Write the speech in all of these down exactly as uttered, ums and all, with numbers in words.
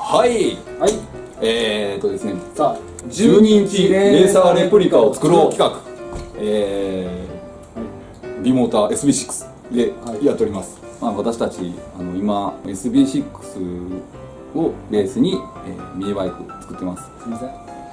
はい。 はい。 えーっとですね、 さあ、 じゅうにインチレーサーレプリカを作ろう企画、えー、ビモーター エスビーシックス でやっております。まあ、私たちあの今 エスビーシックス をベースに、えー、ミニバイク作ってます。 すみません。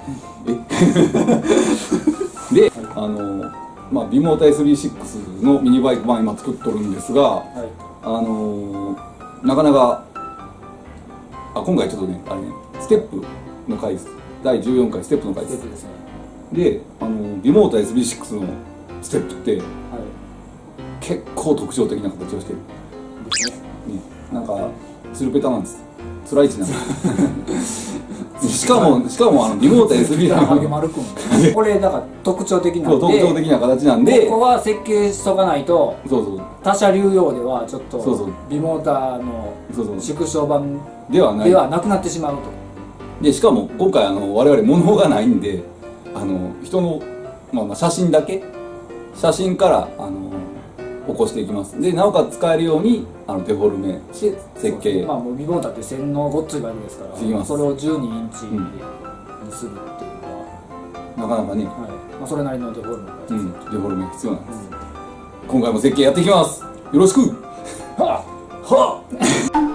えで、あのまあビモーター エスビーシックス のミニバイク版今作っとるんですが、はい、あのなかなかあ今回ちょっとねあれねステップの回です。だいじゅうよんかいステップの回です。ですね、で、あのビモーター エスビーシックス のステップって、はい、結構特徴的な形をしてる。ですね。ね、なんかツルペタなんです。つらい位置なんです。しかもしかもあのビモーター エスビー のハゲマルくんこれだから特徴的なんで、 特徴的な形なんで、 ここは設計しとかないと、そうそう他社流用ではちょっとそうそうビモーターの縮小版ではないではなくなってしまうと。 でしかも今回あの我々物がないんで、あの人の、まあ、まあ写真だけ写真からあの起こしていきます。でなおかつ使えるようにあのデフォルメして設計、 まあもうビモーターって線のごっついバイクですから、それをじゅうにインチにするっていうのは、 うん、なかなかね、 はい、まあそれなりのデフォルメが必要、うん、 デフォルメ必要なんです、うん、今回も設計やっていきます。よろしく。はあはあ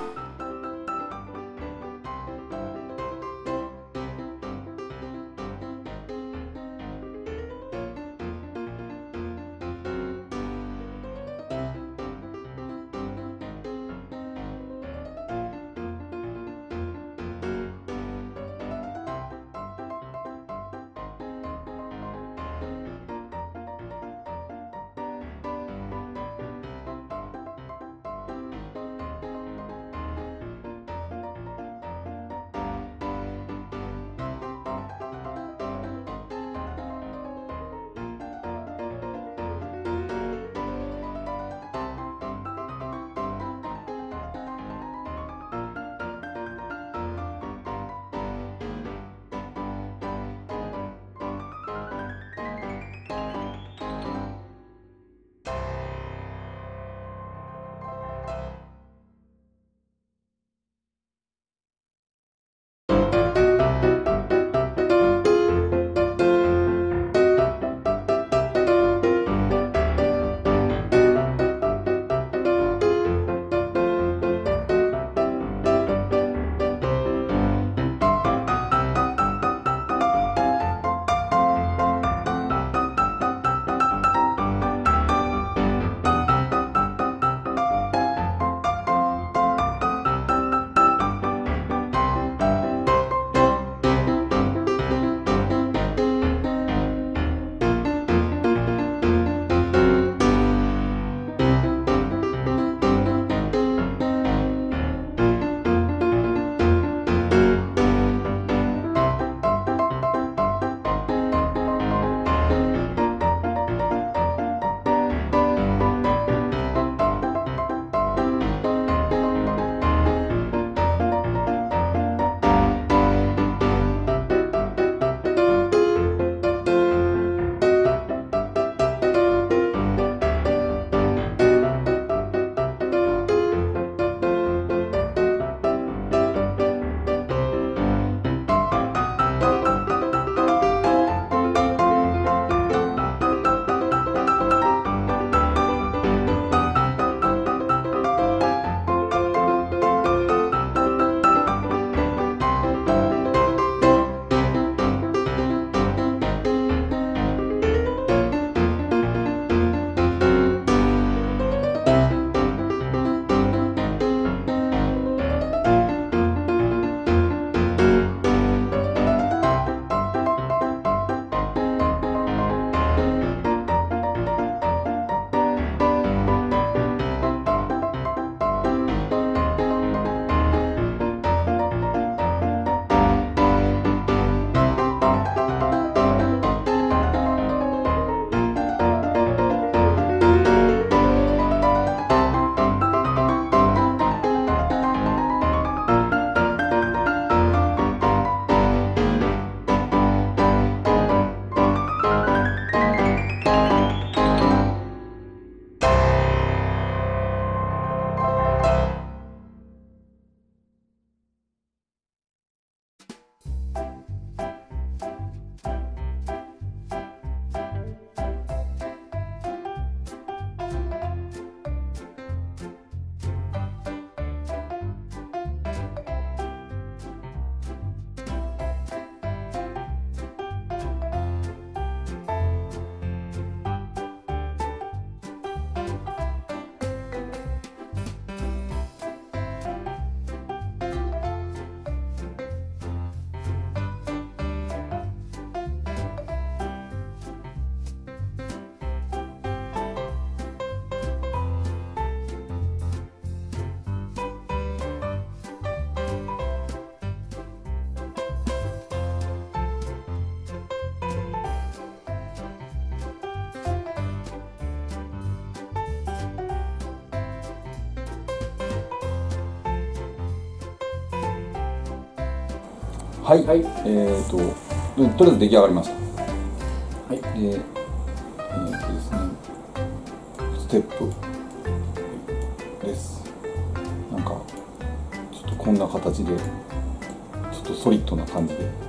はい、はい、えっととりあえず出来上がりました。はい、でえっとですねステップです。なんかちょっとこんな形でちょっとソリッドな感じで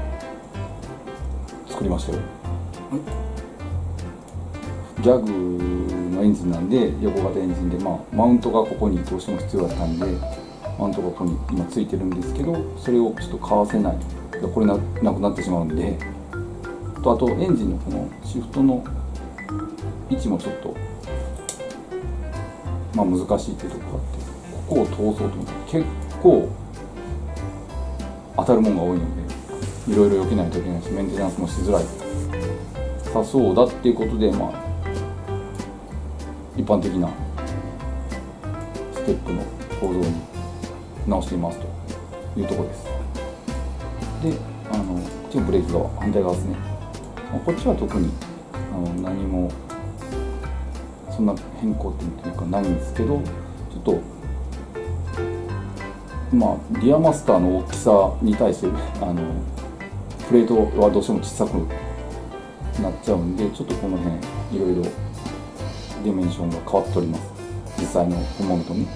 作りましたよ。ギャグのエンジンなんで横型エンジンで、まあ、マウントがここにどうしても必要だったんでマウントがここに今ついてるんですけど、それをちょっとかわせない、これ な, なくなってしまうんで、とあとエンジンのこのシフトの位置もちょっと、まあ、難しいっていうところがあって、ここを通そうと思って結構当たるものが多いのでいろいろ避けないといけないし、メンテナンスもしづらいさそうだっていうことで、まあ一般的なステップの構造に直していますというところです。で、あのこっちのブレーキ側、反対側ですね。こっちは特にあの何もそんな変更点というかないんですけど、ちょっとまあリアマスターの大きさに対してあのプレートはどうしても小さくなっちゃうんで、ちょっとこの辺いろいろディメンションが変わっております。実際の本物とね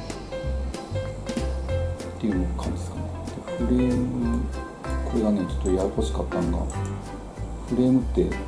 っていう感じですかね。フレーム、これがねちょっとややこしかったのが、フレームってこ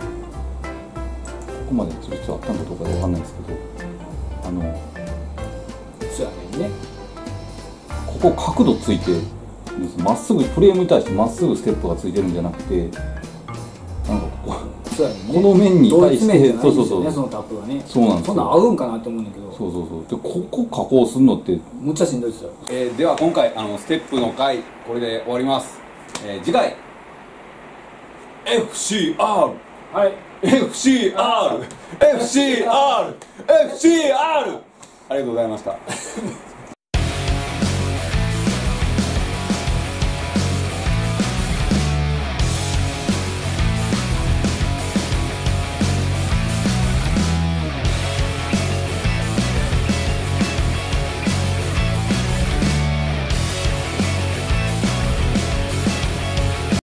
こまでつる必要あったのかどうかわかんないですけど、あのそうやねんね、 ここ角度ついてまっすぐフレームに対してまっすぐステップがついてるんじゃなくて、なんかここそうやね、 この面に対して、 そうそうそう、そのタップがね、 そうなんですよ。 そんなん合うんかなって思うんだけど、 そうそうそう。でここ加工するのってむっちゃしんどいですよ。 えー、では今回あのステップの回これで終わります。えー、次回 エフシーアールはいエフシーアール エフシーアール エフシーアール ありがとうございました。